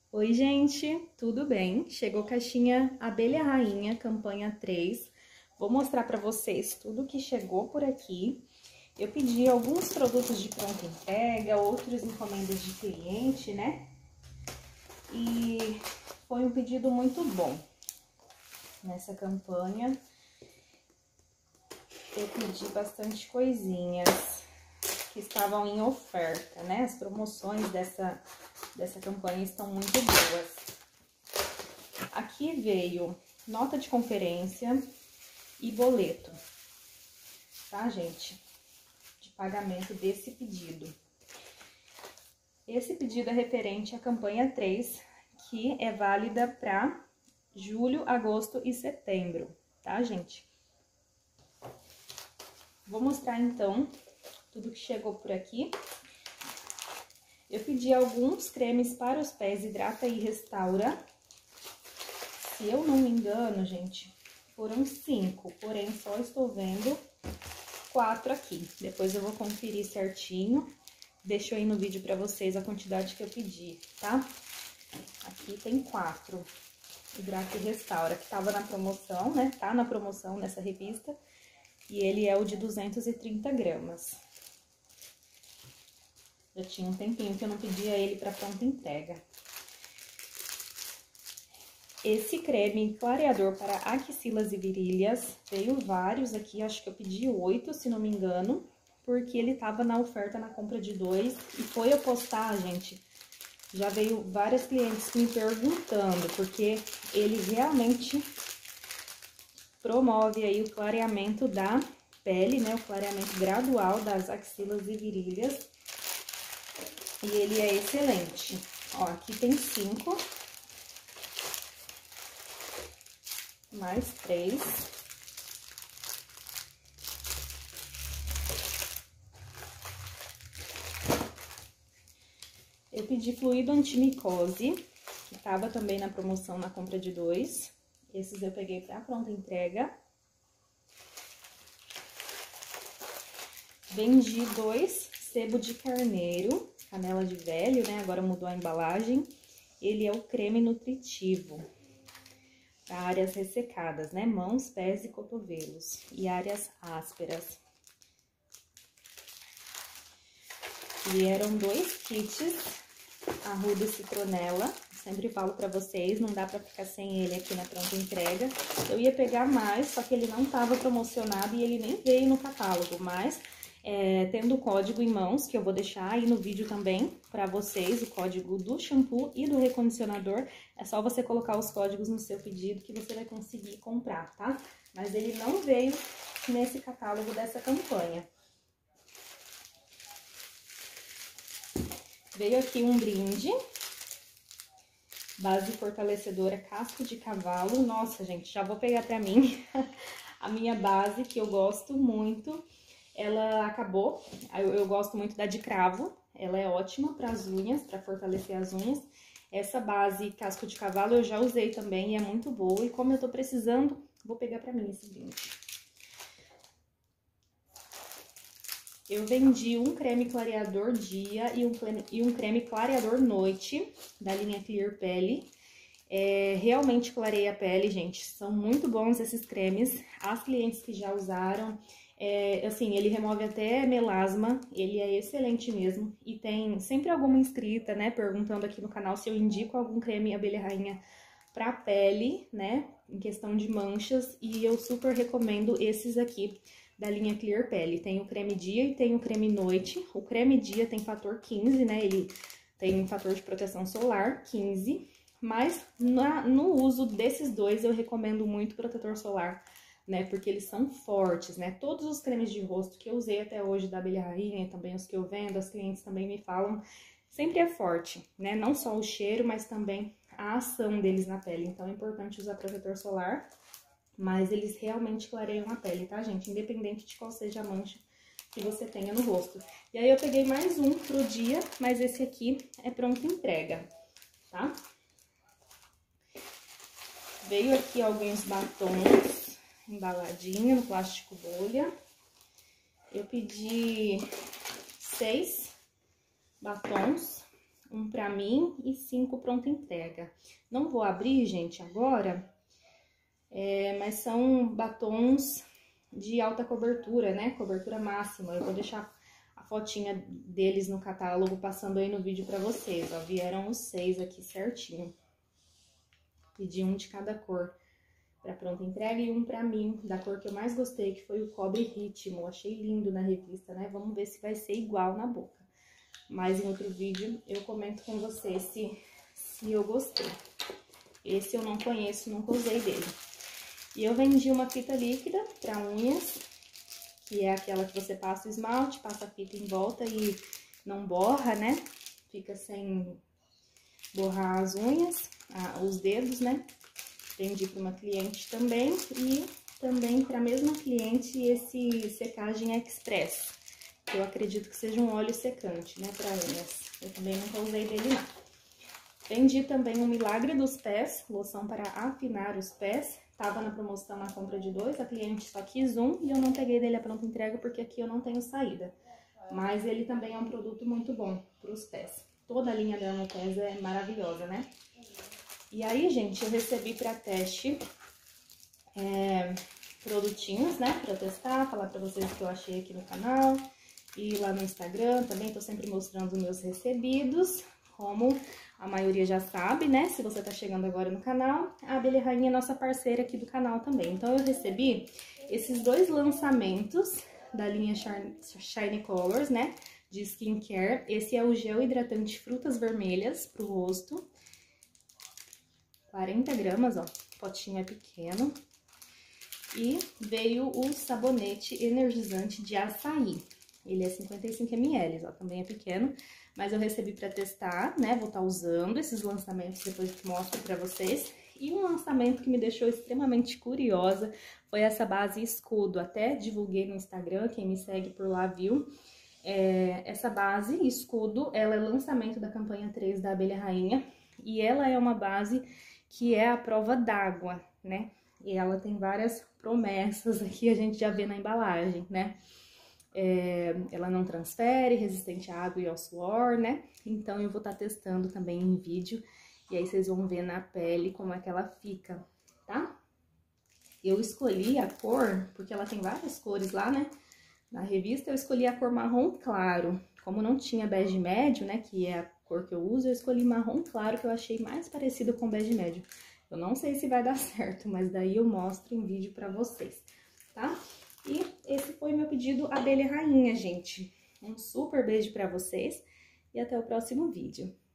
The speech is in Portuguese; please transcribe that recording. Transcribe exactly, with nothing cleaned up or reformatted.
Oi, gente, tudo bem? Chegou caixinha Abelha Rainha, campanha três. Vou mostrar pra vocês tudo que chegou por aqui. Eu pedi alguns produtos de pronta entrega, outros encomendas de cliente, né? E foi um pedido muito bom. Nessa campanha, eu pedi bastante coisinhas que estavam em oferta, né? As promoções dessa, dessa campanha estão muito boas. Aqui veio nota de conferência e boleto, tá, gente? De pagamento desse pedido. Esse pedido é referente à campanha três, que é válida para julho, agosto e setembro, tá, gente? Vou mostrar, então, tudo que chegou por aqui. Eu pedi alguns cremes para os pés, hidrata e restaura. Se eu não me engano, gente, foram cinco, porém só estou vendo quatro aqui. Depois eu vou conferir certinho. Deixo aí no vídeo pra vocês a quantidade que eu pedi, tá? Aqui tem quatro. Hidrata e restaura, que tava na promoção, né? Tá na promoção nessa revista. E ele é o de duzentos e trinta gramas. Já tinha um tempinho que eu não pedia ele para pronta entrega. Esse creme clareador para axilas e virilhas, veio vários aqui, acho que eu pedi oito, se não me engano, porque ele tava na oferta na compra de dois. E foi eu postar, gente, já veio várias clientes me perguntando, porque ele realmente promove aí o clareamento da pele, né? O clareamento gradual das axilas e virilhas. E ele é excelente. Ó, aqui tem cinco. Mais três. Eu pedi fluido antimicose, que tava também na promoção na compra de dois. Esses eu peguei pra pronta entrega. Vendi dois sebo de carneiro. Canela de velho, né? Agora mudou a embalagem. Ele é o creme nutritivo para áreas ressecadas, né? Mãos, pés e cotovelos. E áreas ásperas. Vieram dois kits Arruda e Citronela. Sempre falo para vocês, não dá para ficar sem ele aqui na pronta entrega. Eu ia pegar mais, só que ele não estava promocionado e ele nem veio no catálogo, mas... É, tendo o código em mãos, que eu vou deixar aí no vídeo também para vocês, o código do shampoo e do recondicionador, é só você colocar os códigos no seu pedido que você vai conseguir comprar, tá? Mas ele não veio nesse catálogo dessa campanha. Veio aqui um brinde, base fortalecedora casco de cavalo. Nossa, gente, já vou pegar pra mim a minha base, que eu gosto muito. Ela acabou, eu, eu gosto muito da de cravo, ela é ótima para as unhas, para fortalecer as unhas. Essa base casco de cavalo eu já usei também e é muito boa. E como eu tô precisando, vou pegar pra mim esse brinde. Eu vendi um creme clareador dia e um creme, e um creme clareador noite, da linha Clear Pele. É, realmente clareia a pele, gente, são muito bons esses cremes. As clientes que já usaram... É, assim, ele remove até melasma, ele é excelente mesmo. E tem sempre alguma inscrita, né, perguntando aqui no canal se eu indico algum creme Abelha Rainha pra pele, né, em questão de manchas. E eu super recomendo esses aqui da linha Clear Pele. Tem o creme dia e tem o creme noite. O creme dia tem fator quinze, né, ele tem um fator de proteção solar, quinze. Mas na, no uso desses dois eu recomendo muito protetor solar, né, porque eles são fortes, né, todos os cremes de rosto que eu usei até hoje da Abelha Rainha, também os que eu vendo, as clientes também me falam, sempre é forte, né, não só o cheiro, mas também a ação deles na pele. Então é importante usar protetor solar, mas eles realmente clareiam a pele, tá, gente, independente de qual seja a mancha que você tenha no rosto. E aí eu peguei mais um pro dia, mas esse aqui é pronta entrega, tá? Veio aqui alguns batons embaladinho no plástico bolha. Eu pedi seis batons. um pra mim e cinco pronta entrega. Não vou abrir, gente, agora, é, mas são batons de alta cobertura, né? Cobertura máxima. Eu vou deixar a fotinha deles no catálogo passando aí no vídeo pra vocês, ó. Vieram os seis aqui certinho. Pedi um de cada cor pra pronta entrega e um pra mim, da cor que eu mais gostei, que foi o cobre ritmo. Achei lindo na revista, né? Vamos ver se vai ser igual na boca. Mas em outro vídeo eu comento com vocês se, se eu gostei. Esse eu não conheço, nunca usei dele. E eu vendi uma fita líquida pra unhas, que é aquela que você passa o esmalte, passa a fita em volta e não borra, né? Fica sem borrar as unhas, ah, os dedos, né? Vendi para uma cliente também e também para a mesma cliente esse secagem express. Eu acredito que seja um óleo secante, né, para unhas. Eu também nunca usei dele, não. Vendi também um Milagre dos Pés, loção para afinar os pés. Tava na promoção na compra de dois, a cliente só quis um e eu não peguei dele a pronta entrega porque aqui eu não tenho saída. Mas ele também é um produto muito bom para os pés. Toda a linha da Dermopés é maravilhosa, né? E aí, gente, eu recebi para teste é, produtinhos, né, para testar, falar para vocês o que eu achei aqui no canal. E lá no Instagram também tô sempre mostrando os meus recebidos, como a maioria já sabe, né? Se você tá chegando agora no canal, a Abelha Rainha é nossa parceira aqui do canal também. Então, eu recebi esses dois lançamentos da linha Shine Colors, né? De skincare. Esse é o gel hidratante frutas vermelhas pro rosto. quarenta gramas, ó. O potinho é pequeno. E veio o sabonete energizante de açaí. Ele é cinquenta e cinco mililitros, ó, também é pequeno, mas eu recebi pra testar, né, vou estar usando esses lançamentos, depois eu mostro pra vocês. E um lançamento que me deixou extremamente curiosa foi essa base escudo, até divulguei no Instagram, quem me segue por lá viu. É, essa base escudo, ela é lançamento da campanha três da Abelha Rainha, e ela é uma base que é a prova d'água, né, e ela tem várias promessas aqui, a gente já vê na embalagem, né. É, ela não transfere, resistente à água e ao suor, né? Então, eu vou estar testando também em vídeo. E aí, vocês vão ver na pele como é que ela fica, tá? Eu escolhi a cor, porque ela tem várias cores lá, né? Na revista, eu escolhi a cor marrom claro. Como não tinha bege médio, né? Que é a cor que eu uso, eu escolhi marrom claro, que eu achei mais parecido com bege médio. Eu não sei se vai dar certo, mas daí eu mostro em vídeo pra vocês, tá? E esse foi meu pedido Abelha Rainha, gente. Um super beijo pra vocês e até o próximo vídeo.